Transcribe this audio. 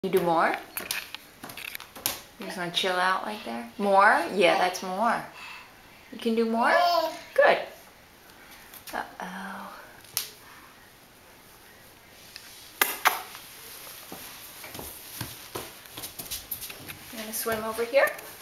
You do more? You just want to chill out like there? More? Yeah, that's more. You can do more? Good. Uh-oh. You want to swim over here?